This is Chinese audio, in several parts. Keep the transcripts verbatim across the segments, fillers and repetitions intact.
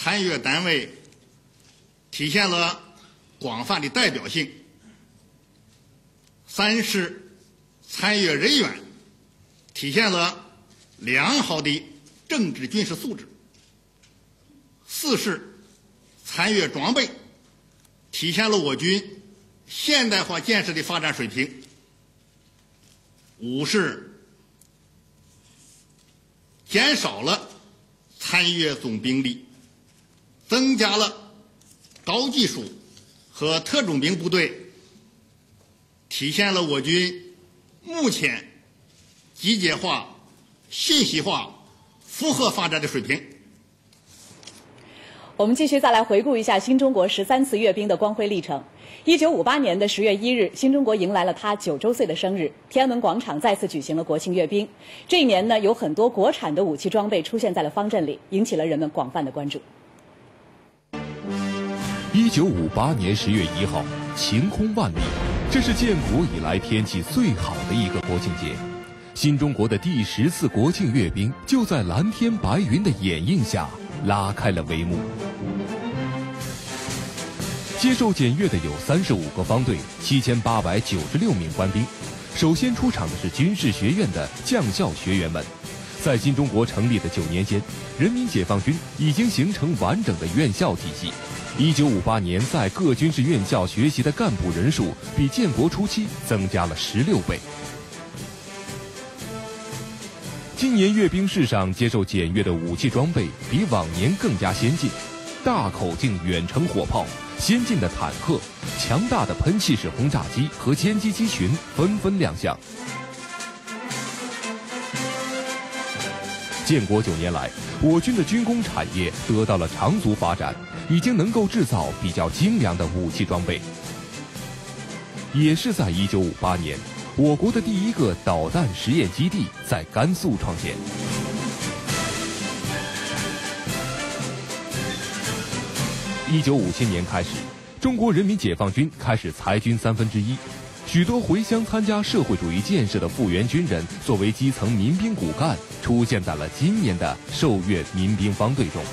参阅单位体现了广泛的代表性。三是参阅人员体现了良好的政治军事素质。四是参阅装备体现了我军现代化建设的发展水平。五是减少了参阅总兵力，增加了高技术和特种兵部队，体现了我军目前集结化、信息化、复合发展的水平。 我们继续再来回顾一下新中国十三次阅兵的光辉历程。一九五八年的十月一日，新中国迎来了他九周岁的生日，天安门广场再次举行了国庆阅兵。这一年呢，有很多国产的武器装备出现在了方阵里，引起了人们广泛的关注。 一九五八年十月一号，晴空万里，这是建国以来天气最好的一个国庆节。新中国的第十次国庆阅兵就在蓝天白云的掩映下拉开了帷幕。接受检阅的有三十五个方队，七千八百九十六名官兵。首先出场的是军事学院的将校学员们。在新中国成立的九年间，人民解放军已经形成完整的院校体系。一九五八年，在各军事院校学习的干部人数比建国初期增加了十六倍。今年阅兵式上接受检阅的武器装备比往年更加先进，大口径远程火炮、先进的坦克、强大的喷气式轰炸机和歼击机群纷纷亮相。建国九年来，我军的军工产业得到了长足发展，已经能够制造比较精良的武器装备。也是在一九五八年，我国的第一个导弹实验基地在甘肃创建。一九五七年开始，中国人民解放军开始裁军三分之一，许多回乡参加社会主义建设的复员军人，作为基层民兵骨干，出现在了今年的受阅民兵方队中。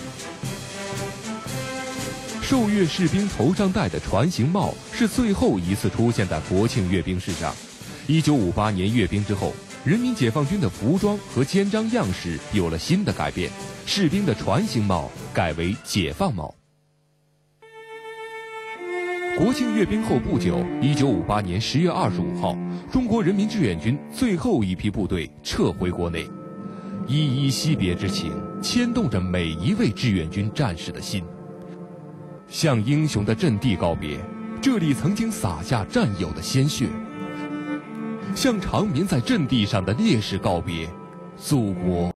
受阅士兵头上戴的船形帽是最后一次出现在国庆阅兵式上。一九五八年阅兵之后，人民解放军的服装和肩章样式有了新的改变，士兵的船形帽改为解放帽。国庆阅兵后不久，一九五八年十月二十五号，中国人民志愿军最后一批部队撤回国内，依依惜别之情牵动着每一位志愿军战士的心。向英雄的阵地告别，这里曾经洒下战友的鲜血；向长眠在阵地上的烈士告别，祖国